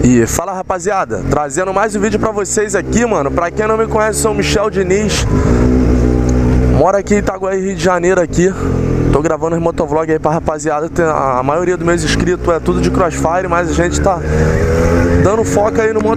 E fala, rapaziada, trazendo mais um vídeo pra vocês aqui, mano. Pra quem não me conhece, sou o Michel Diniz. Moro aqui em Itaguaí, Rio de Janeiro aqui. Tô gravando os motovlog aí pra rapaziada. A maioria dos meus inscritos é tudo de Crossfire, mas a gente tá dando foco aí no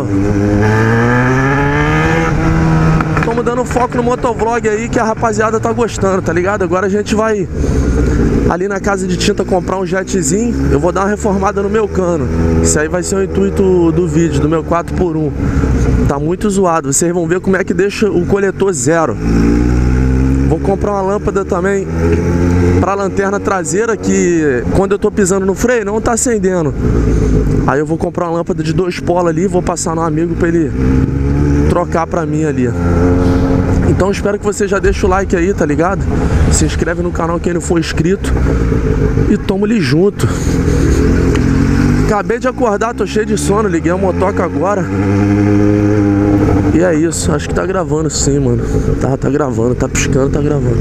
Estamos dando foco no motovlog aí que a rapaziada tá gostando, tá ligado? Agora a gente vai ali na casa de tinta comprar um jetzinho. Eu vou dar uma reformada no meu cano. Isso aí vai ser o intuito do vídeo, do meu 4x1. Tá muito zoado, vocês vão ver como é que deixa o coletor zero. Vou comprar uma lâmpada também pra lanterna traseira, que quando eu tô pisando no freio não tá acendendo. Aí eu vou comprar uma lâmpada de 2 polos ali, vou passar no amigo pra ele trocar pra mim ali. Então espero que você já deixe o like aí, tá ligado? Se inscreve no canal quem não for inscrito. E tamo-lhe junto. Acabei de acordar, tô cheio de sono, liguei a motoca agora. E é isso, acho que tá gravando sim, mano. Tá gravando, tá piscando, tá gravando.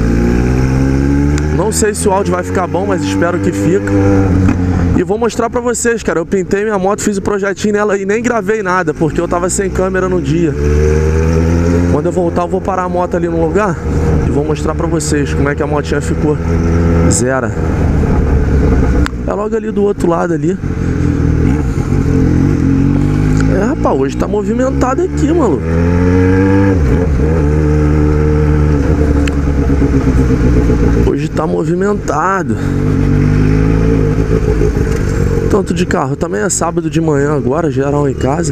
Não sei se o áudio vai ficar bom, mas espero que fique. E vou mostrar pra vocês, cara. Eu pintei minha moto, fiz o projetinho nela e nem gravei nada, porque eu tava sem câmera no dia. Quando eu voltar, eu vou parar a moto ali no lugar e vou mostrar pra vocês como é que a motinha ficou zero. É logo ali do outro lado ali. É, rapaz, hoje tá movimentado aqui, maluco. Hoje tá movimentado. Tanto de carro. Também é sábado de manhã agora, geral em casa.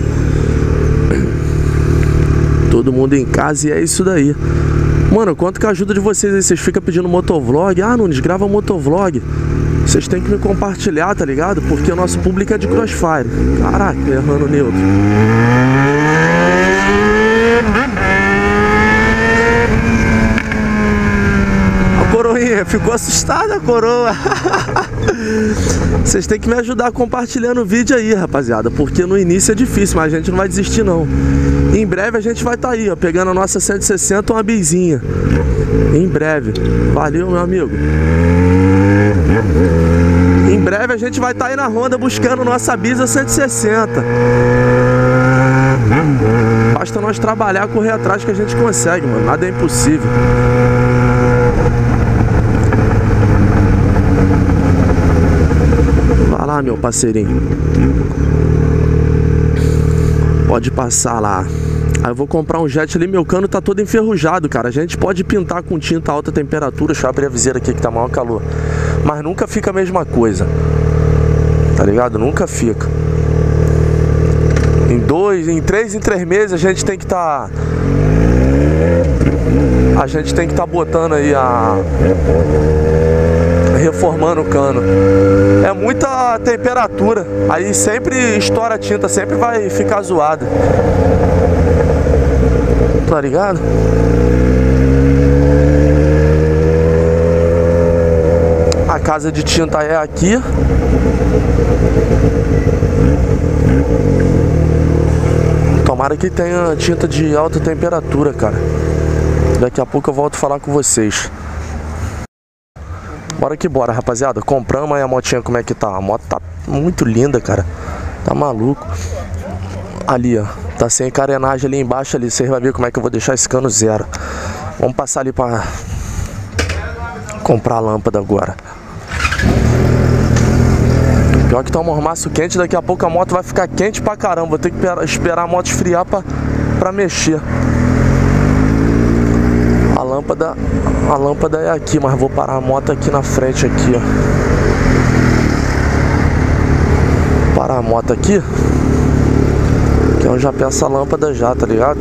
Todo mundo em casa e é isso daí. Mano, quanto que a ajuda de vocês aí? Vocês ficam pedindo motovlog. Ah, Nunes, grava motovlog. Vocês têm que me compartilhar, tá ligado? Porque o nosso público é de Crossfire. Caraca, errando neutro. A coroinha, ficou assustada a coroa. Vocês têm que me ajudar compartilhando o vídeo aí, rapaziada. Porque no início é difícil, mas a gente não vai desistir não. Em breve a gente vai estar aí, ó, pegando a nossa 160, uma bizinha. Em breve. Valeu, meu amigo. Em breve a gente vai estar aí na Honda buscando nossa Bisa 160. Basta nós trabalhar, correr atrás que a gente consegue, mano. Nada é impossível. Vai lá, meu parceirinho. Pode passar lá. Aí eu vou comprar um jet ali, meu cano tá todo enferrujado, cara. A gente pode pintar com tinta alta temperatura. Deixa eu abrir a viseira aqui que tá maior calor. Mas nunca fica a mesma coisa. Tá ligado? Nunca fica. Em 3 meses a gente tem que tá... A gente tem que tá botando aí reformando o cano. É muita temperatura. Aí sempre estoura a tinta, sempre vai ficar zoada. Tá ligado? A casa de tinta é aqui. Tomara que tenha tinta de alta temperatura, cara. Daqui a pouco eu volto a falar com vocês. Bora que bora, rapaziada. Compramos aí a motinha, como é que tá? A moto tá muito linda, cara. Tá maluco. Ali, ó. Tá sem carenagem ali embaixo ali. Vocês vão ver como é que eu vou deixar esse cano zero. Vamos passar ali pra comprar a lâmpada agora. Pior que tá um mormaço quente. Daqui a pouco a moto vai ficar quente pra caramba. Vou ter que esperar a moto esfriar pra mexer. A lâmpada é aqui, mas vou parar a moto aqui na frente aqui, ó. Parar a moto aqui. Que eu já peço a lâmpada já, tá ligado?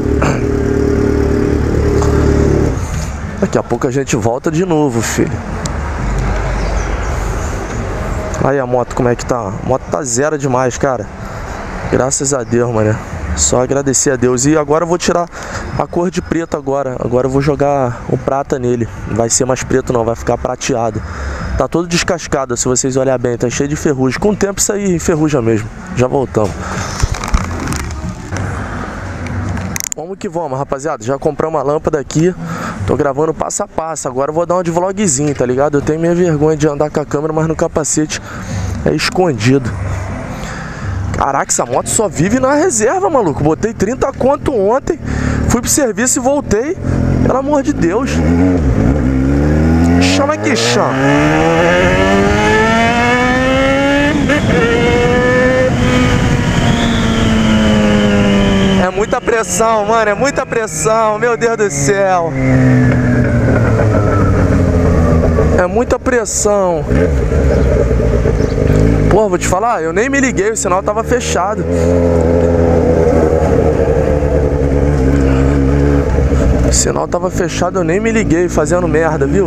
Daqui a pouco a gente volta de novo, filho. Aí a moto, como é que tá? A moto tá zero demais, cara. Graças a Deus, mano. Só agradecer a Deus. E agora eu vou tirar a cor de preto agora. Agora eu vou jogar o prata nele. Não vai ser mais preto não, vai ficar prateado. Tá todo descascado, se vocês olharem bem. Tá cheio de ferrugem. Com o tempo isso aí enferruja mesmo. Já voltamos. Vamos que vamos, rapaziada. Já compramos uma lâmpada aqui. Tô gravando passo a passo. Agora eu vou dar uma de vlogzinho, tá ligado? Eu tenho minha vergonha de andar com a câmera, mas no capacete é escondido. Caraca, essa moto só vive na reserva, maluco. Botei 30 conto ontem, fui pro serviço e voltei. Pelo amor de Deus. Chama aqui, chama. É muita pressão, mano, é muita pressão, meu Deus do céu. É muita pressão. Pô, vou te falar, eu nem me liguei, o sinal tava fechado. O sinal tava fechado, eu nem me liguei, fazendo merda, viu?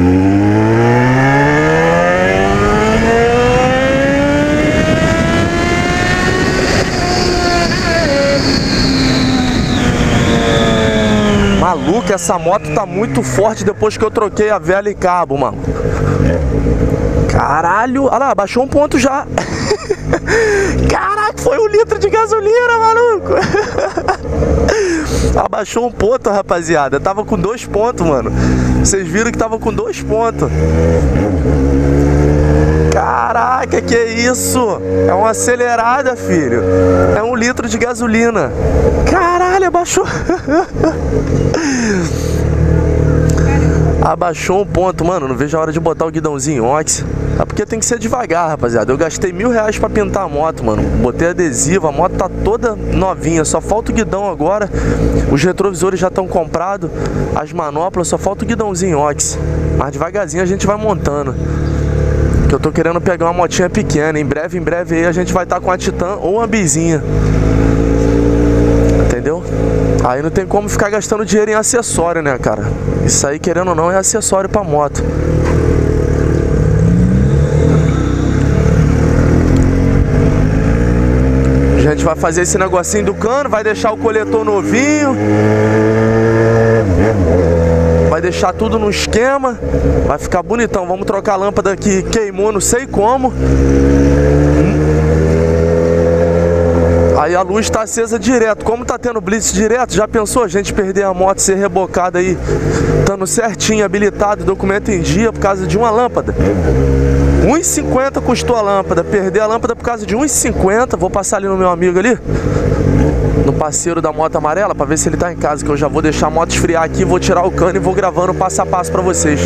Maluco, essa moto tá muito forte depois que eu troquei a vela e cabo, mano. Caralho, olha lá, baixou um ponto já. Caraca, foi 1 litro de gasolina, maluco. Abaixou um ponto, rapaziada. Tava com 2 pontos, mano. Vocês viram que tava com 2 pontos. Caraca, que isso? É uma acelerada, filho. É 1 litro de gasolina. Caralho, abaixou. Abaixou um ponto, mano. Não vejo a hora de botar o guidãozinho ox. É porque tem que ser devagar, rapaziada. Eu gastei R$1.000 pra pintar a moto, mano. Botei adesivo, a moto tá toda novinha. Só falta o guidão agora. Os retrovisores já estão comprados. As manoplas, só falta o guidãozinho ox. Mas devagarzinho a gente vai montando. Que eu tô querendo pegar uma motinha pequena. Em breve aí a gente vai estar com a Titan ou uma bizinha. Entendeu? Aí não tem como ficar gastando dinheiro em acessório, né, cara? Isso aí, querendo ou não, é acessório pra moto. A gente vai fazer esse negocinho do cano, vai deixar o coletor novinho. Vai deixar tudo no esquema. Vai ficar bonitão. Vamos trocar a lâmpada que queimou, não sei como. Aí a luz tá acesa direto. Como tá tendo blitz direto, já pensou a gente perder a moto, ser rebocada aí, estando certinho, habilitado, documento em dia, por causa de uma lâmpada? R$1,50 custou a lâmpada. Perder a lâmpada por causa de R$1,50. Vou passar ali no meu amigo ali, no parceiro da moto amarela, pra ver se ele tá em casa, que eu já vou deixar a moto esfriar aqui, vou tirar o cano e vou gravando passo a passo pra vocês.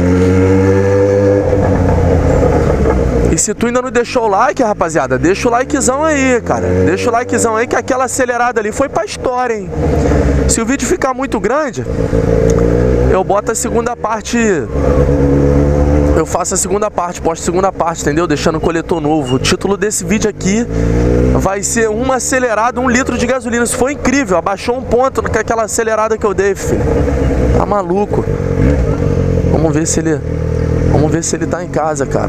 E se tu ainda não deixou o like, rapaziada, deixa o likezão aí, cara. Deixa o likezão aí, que aquela acelerada ali foi pra história, hein? Se o vídeo ficar muito grande, eu boto a segunda parte. Eu faço a segunda parte, posto a segunda parte, entendeu? Deixando o coletor novo. O título desse vídeo aqui vai ser uma acelerada, 1 litro de gasolina. Isso foi incrível, abaixou um ponto com aquela acelerada que eu dei, filho. Tá maluco. Vamos ver se ele tá em casa, cara.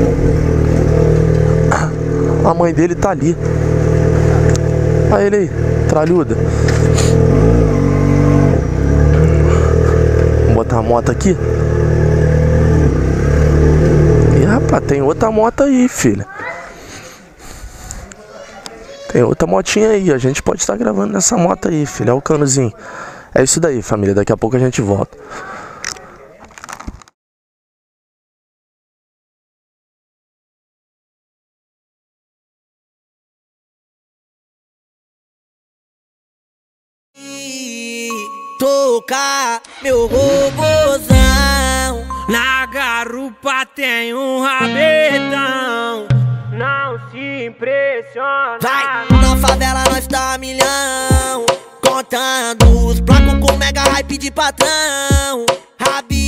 A mãe dele tá ali. Olha ele aí, tralhuda. Vou botar a moto aqui. E rapaz, tem outra moto aí, filha. Tem outra motinha aí. A gente pode estar gravando nessa moto aí, filha. Olha o canozinho. É isso daí, família. Daqui a pouco a gente volta. Tocar meu robozão. Na garupa tem um rabetão. Não se impressiona. Vai, na favela nós tá a milhão. Contando os blocos com mega hype de patrão.